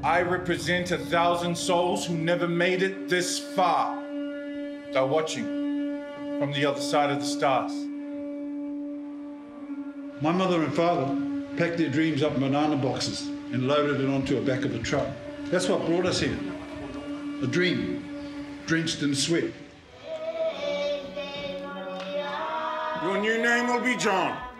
I represent 1,000 souls who never made it this far. They're watching from the other side of the stars. My mother and father packed their dreams up in banana boxes and loaded it onto the back of a truck. That's what brought us here. A dream, drenched in sweat. Your new name will be John.